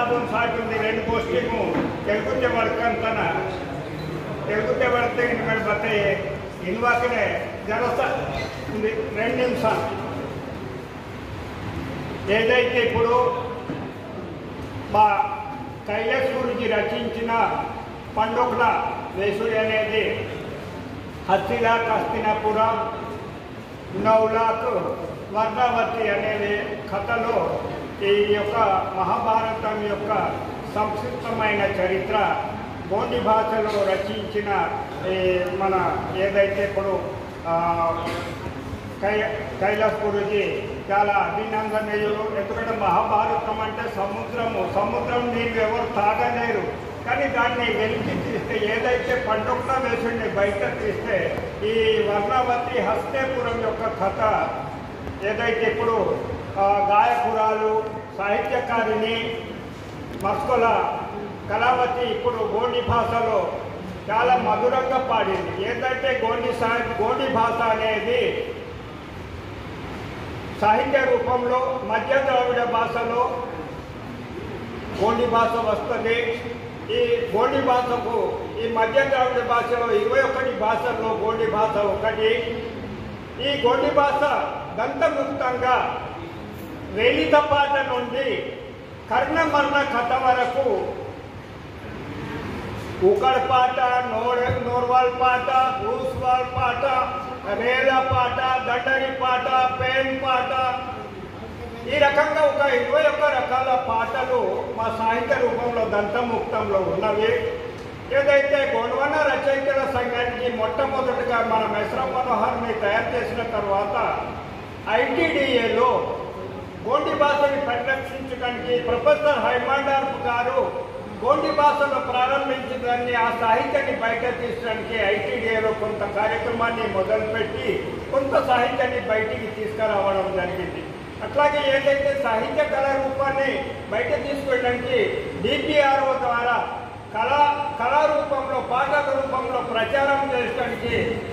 साधून साधून रेंडु गोष्ठीमु तेलुगुते वर्कंतन तेलुगुते वर्ते इनमें बताए इनवाकने जरसा 2 నిమిషాలు ఏదైతే ఇప్పుడు మా కైలాస్ గురించి రచించిన పండుగల వేసుడు అనేది హస్తిలాక్ హస్తినాపుర 9 लाख వర్ణవతి అనే కథలో ఈ యొక్క మహాభారతం యొక్క సంక్షిప్తమైన చరిత్ర గోండి భాషలో రచించిన మన ఏదైతే ఇప్పుడు కైలాస్ గురించి చాలా అభినందనీయులు. ఎందుకంటే మహాభారతం అంటే సముద్రం నీళ్ళు ఎవరు తాగలేరు, కానీ దాన్ని వెలికి తీస్తే ఏదైతే పండుగ వేసుడిని బయట తీస్తే ఈ వర్ణవతి హస్తేపురం యొక్క కథ ఏదైతే ఇప్పుడు గాయకురాలు సాహిత్యకారిణి మస్కొల కళావతి ఇప్పుడు గోండి భాషలో చాలా మధురంగా పాడింది. ఏంటంటే గోండి భాష అనేది సాహిత్య రూపంలో మధ్య ద్రావిడ భాషలో గోండి భాష వస్తుంది. ఈ గోండి భాషకు ఈ మధ్య ద్రావిడ భాషలో 21 భాషల్లో గోండి భాష ఒకటి. ఈ గోండి భాష దంతముక్తంగా వేలిత పాట నుండి కర్ణమర్ణ కథ వరకు ఉకడ్ పాట, నోర్వాల్ పాట, ఊస్వాల్ పాట, రేల పాట, దండరి పాట, పేన్ పాట, ఈ రకంగా ఒక 21 రకాల పాటలు మా సాహిత్య రూపంలో దంతముక్తంలో ఉన్నవి. ఏదైతే గోండ్వాన రచయితల సంఘానికి మొట్టమొదటిగా మన మెస్రం మనోహర్ని తయారు చేసిన తర్వాత ఐటీడీఏలో గోండి భాషని పరిరక్షించడానికి ప్రొఫెసర్ హైమాండార్ఫ్ గారు గోండి భాషలో ప్రారంభించడాన్ని ఆ సాహిత్యాన్ని బయట తీసడానికి ఐటీడీఏలో కొంత కార్యక్రమాన్ని మొదలుపెట్టి కొంత సాహిత్యాన్ని బయటికి తీసుకురావడం జరిగింది. అట్లాగే ఏదైతే సాహిత్య కళారూపాన్ని బయట తీసుకెళ్ళడానికి డిపిఆర్ఓ ద్వారా కళారూపంలో పాటల రూపంలో ప్రచారం చేయడానికి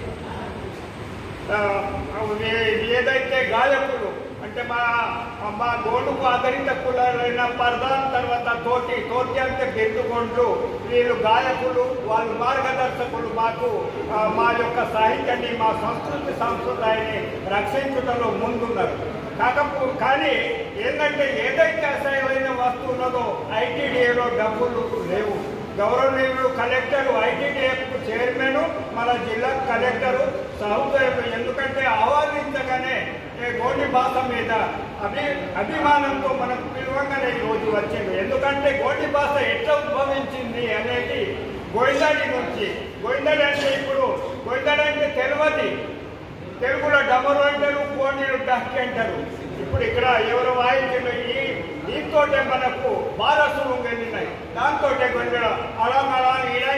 ఏదైతే గాయకులు అంటే మా గోండుకు ఆధారిత కులాలైన పర్దాన్ తర్వాత తోటి అంటే బెందుగొండ్లు వీళ్ళు గాయకులు, వాళ్ళు మార్గదర్శకులు మాకు మా యొక్క సాహిత్యాన్ని మా సంస్కృతి సంప్రదాయాన్ని రక్షించడంలో ముందున్నారు. కానీ ఏంటంటే ఏదైతే అసహ్యమైన వస్తువు ఉన్నదో ఐటీడీఏలో డబ్బులు లేవు. గౌరవనీయులు కలెక్టరు, ఐటీడీఏకు చైర్మన్, మన జిల్లా కలెక్టరు సహృదయం, ఎందుకంటే ఆహ్వానించగానే గోండి భాష మీద అభిమానంతో మనకు పిలువగానే ఈరోజు వచ్చింది. ఎందుకంటే గోండి భాష ఎట్లా ఉద్భవించింది అనేది గోయిందాడి నుంచి. గోయిందాడి అంటే ఇప్పుడు గోయిందాడి అంటే తెలియదు, తెలుగులో డమరు అంటారు, గోండీలు డక్కి అంటారు. ఇప్పుడు ఇక్కడ ఎవరు వాయించిన దీంతో మనకు బారసులు వెళ్ళినాయి. దాంతో కొంచెం అలా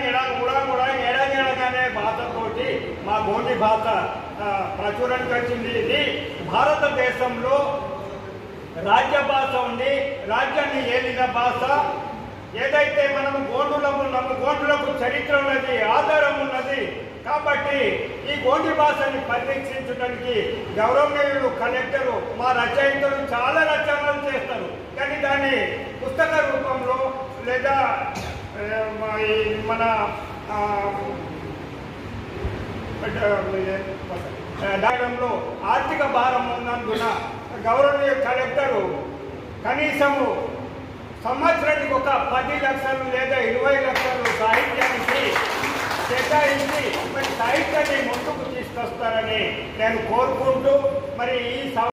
ఎడగానే భాషతోటి మా గోండి భాష ప్రచురణకు వచ్చింది. ఇది భారతదేశంలో రాజ్య భాష ఉంది, రాజ్యాన్ని ఏలిన భాష. ఏదైతే మనము గోండులకు ఉన్నాము, గోండులకు చరిత్ర ఉన్నది, ఆధారం ఉన్నది. కాబట్టి ఈ గోండి భాషని పరిరక్షించడానికి గౌరవనీయులు కలెక్టరు, మా రచయితలు చాలా రచనలు చేస్తారు, కానీ దాన్ని పుస్తక రూపంలో లేదా మన దానిలో ఆర్థిక భారం ఉన్నందున గౌరవనీయ కలెక్టరు కనీసము సంవత్సరానికి ఒక 10 లక్షలు లేదా 20 లక్షలు సాహిత్యానికి కేటాయించి మరి సాహిత్యాన్ని ముందుకు తీసుకొస్తారని నేను కోరుకుంటూ మరి ఈ